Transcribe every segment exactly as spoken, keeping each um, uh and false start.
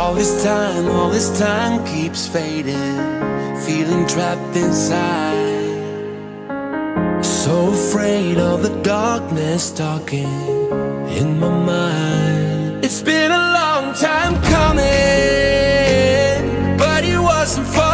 All this time, all this time keeps fading, feeling trapped inside. So afraid of the darkness talking in my mind. It's been a long time coming, but it wasn't for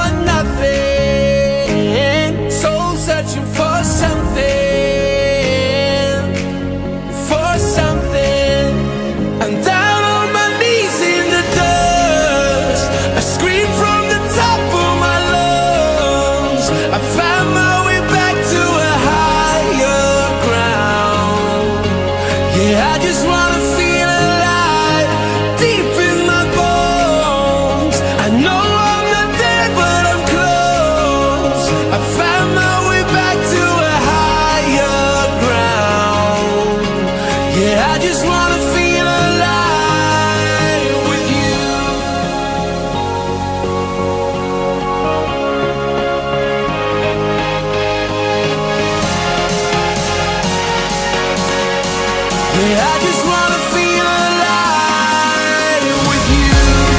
nothing. Soul searching for something, for something. I'm down on my knees in the dust, I scream from the top of my lungs. I found my way back to a higher ground. Yeah, I just wanna feel alive, deep in my bones. I know I'm not there, but I'm close. I found my way back to a higher ground. Yeah, I just wanna feel alive with you. Yeah, I just wanna feel alive with you.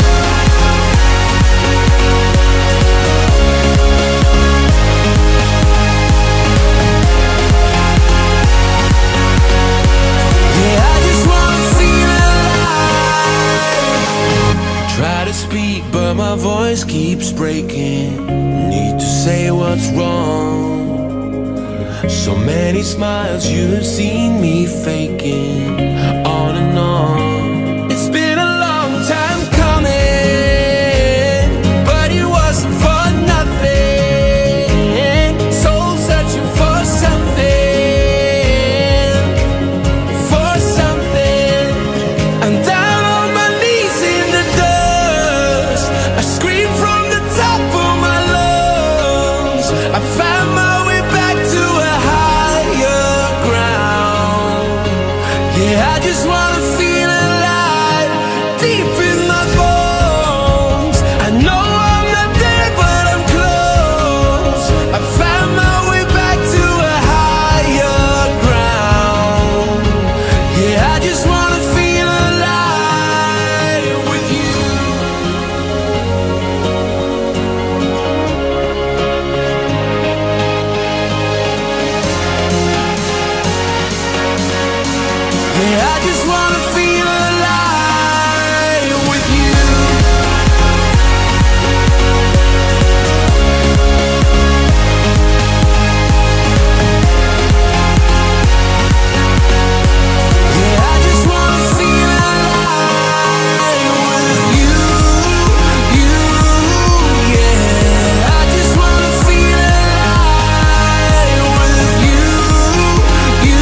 Yeah, I just wanna feel alive. Try to speak, but my voice keeps breaking. Need to say what's wrong. So many smiles you've seen me faking, on and on. It's been a long time coming, but it wasn't for nothing. Soul searching for something, for something. I'm down on my knees in the dust, I scream from the top of my lungs. I found my way back to a higher ground. Yeah, I just wanna feel alive, deep in my bones. I know I'm not there, but I'm close. I found my way back to a higher ground. Yeah, I just wanna feel alive with you. Yeah, I just wanna feel alive with you. Yeah, I just wanna feel alive with you, you, yeah. I just wanna feel alive with you, you,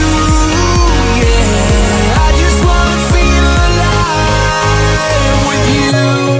yeah. I just wanna feel alive with you.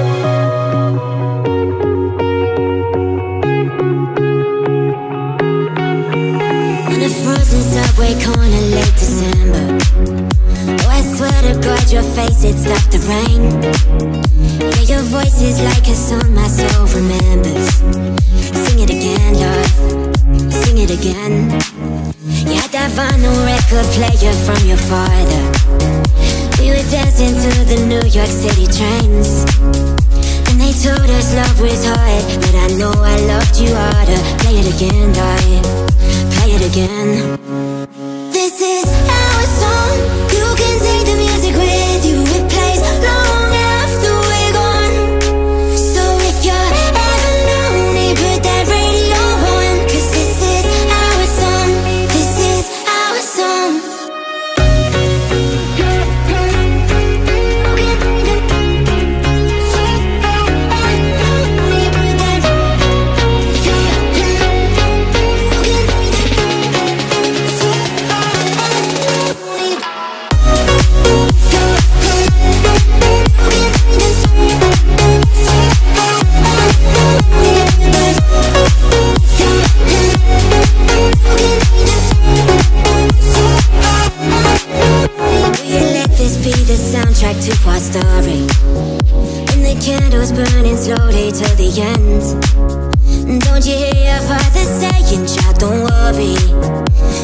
On a frozen subway corner late December, oh, I swear to God your face, it stopped the rain. Yeah, your voice is like a song my soul remembers. Sing it again, love, sing it again. You had that vinyl record player from your father. We were dancing to the New York City trains, and they told us love was hard, but I know I loved you harder. Play it again, darling, play it again. This is our song. You can take the music with you. It plays long after we're gone. So if you're ever lonely, put that radio on, 'cause this is our song. This is our song. To our story, and the candles burning slowly till the end. Don't you hear your father saying, child, don't worry,